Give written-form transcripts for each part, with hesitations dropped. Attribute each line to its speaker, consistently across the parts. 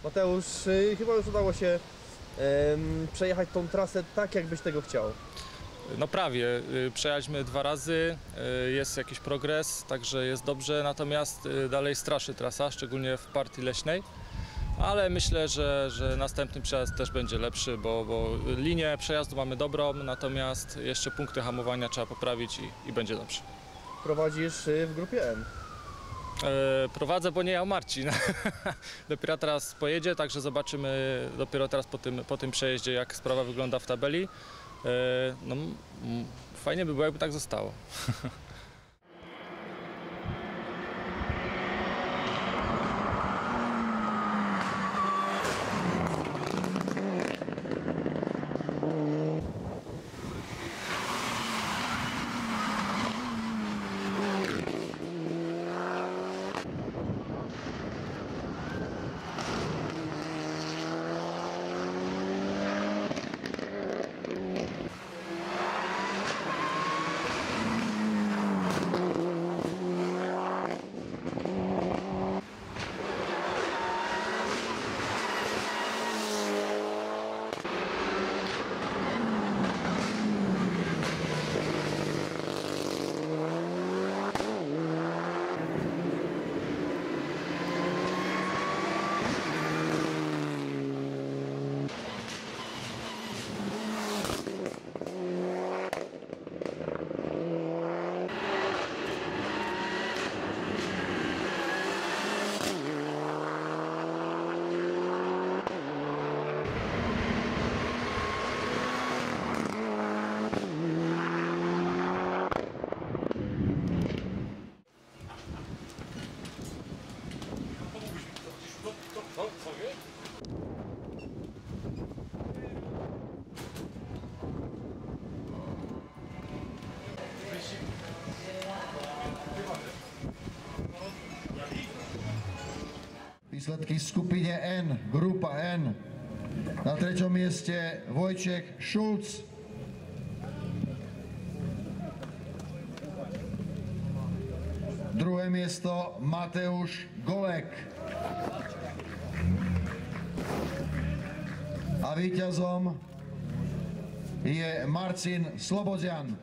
Speaker 1: Mateusz, chyba już udało się przejechać tą trasę tak, jakbyś tego chciał.
Speaker 2: No prawie, przejechaliśmy 2 razy, jest jakiś progres, także jest dobrze, natomiast dalej straszy trasa, szczególnie w partii leśnej. Ale myślę, że następny przejazd też będzie lepszy, bo linię przejazdu mamy dobrą, natomiast jeszcze punkty hamowania trzeba poprawić i będzie dobrze.
Speaker 1: Prowadzisz w grupie M.
Speaker 2: Prowadzę, bo nie jechał Marcin. Dopiero teraz pojedzie, także zobaczymy dopiero teraz po tym przejeździe, jak sprawa wygląda w tabeli. No, fajnie by było, jakby tak zostało.
Speaker 3: Výsledky v skupině N, grupa N. Na 3. místě Vojtěch Šulc. Druhé místo Mateusz Golek. A vítězom je Marcin Slobodian.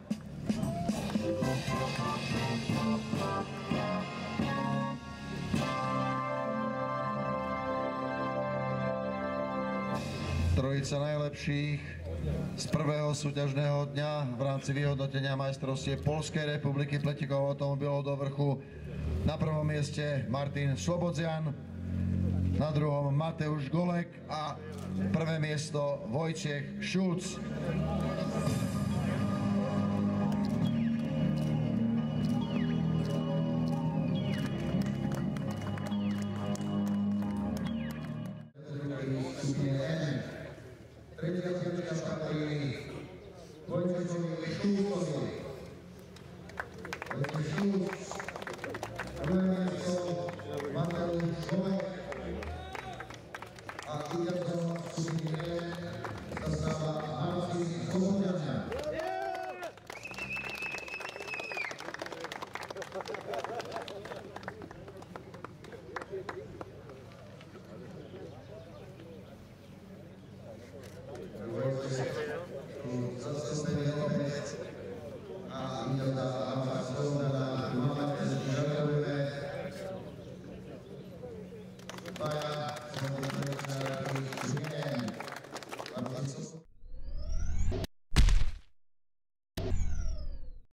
Speaker 3: Trojica najlepších z prvého súťažného dňa v rámci vyhodnotenia majstrovstiev Poľskej republiky pletíkového automobilov do vrchu. Na prvom mieste Martin Slobodzian, na druhom Mateusz Golek a prvé miesto Vojtěch Šulc. A